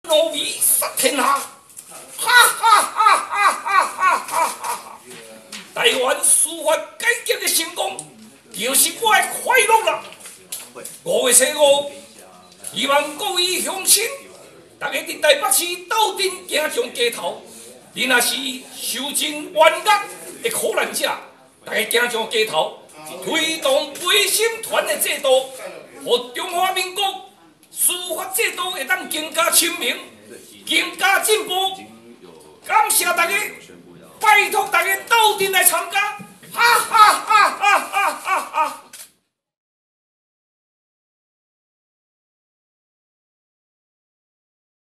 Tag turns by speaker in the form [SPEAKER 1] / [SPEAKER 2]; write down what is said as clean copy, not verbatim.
[SPEAKER 1] 奴迷杀天下，哈哈哈哈哈哈哈哈！台湾司法改革的成功，就是我的快乐啦。5月15，希望各位乡亲，大家伫台北市斗阵行上街头。你若是受尽冤恶的苦难者，大家行上街头，推动陪审团的制度，让中华民国司法制度会当更加清明、更加进步。感谢大家，拜托大家斗阵来参加，哈哈！